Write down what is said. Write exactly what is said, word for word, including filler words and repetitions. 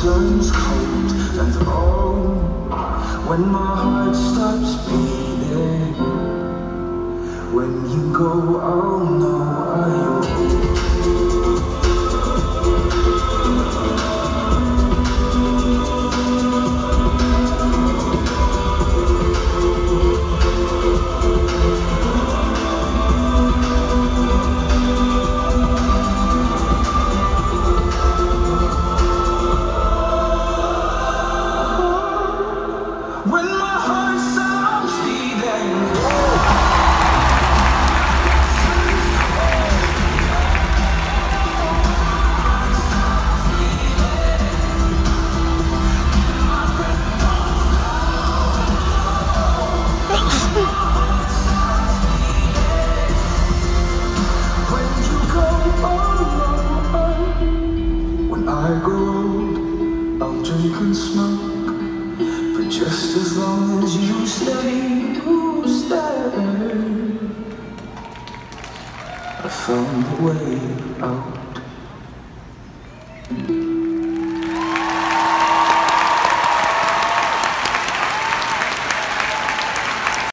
turns cold, and oh, when my heart stops beating, when you go, I'll know I'm I grow old, I'll drink and smoke, but just as long as you stay, you stay. I found a way out.